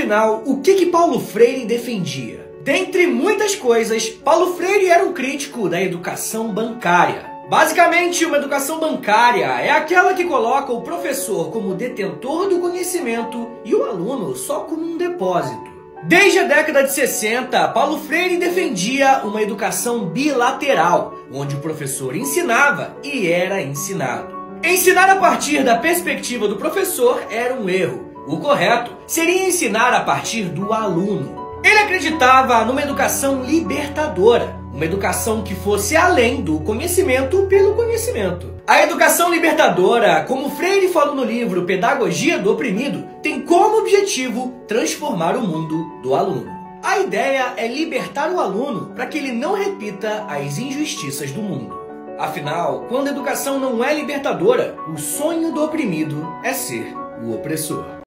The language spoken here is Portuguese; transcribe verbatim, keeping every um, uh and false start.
Afinal, o que que Paulo Freire defendia? Dentre muitas coisas, Paulo Freire era um crítico da educação bancária. Basicamente, uma educação bancária é aquela que coloca o professor como detentor do conhecimento e o aluno só como um depósito. Desde a década de sessenta, Paulo Freire defendia uma educação bilateral, onde o professor ensinava e era ensinado. Ensinar a partir da perspectiva do professor era um erro. O correto seria ensinar a partir do aluno. Ele acreditava numa educação libertadora, uma educação que fosse além do conhecimento pelo conhecimento. A educação libertadora, como Freire falou no livro Pedagogia do Oprimido, tem como objetivo transformar o mundo do aluno. A ideia é libertar o aluno para que ele não repita as injustiças do mundo. Afinal, quando a educação não é libertadora, o sonho do oprimido é ser o opressor.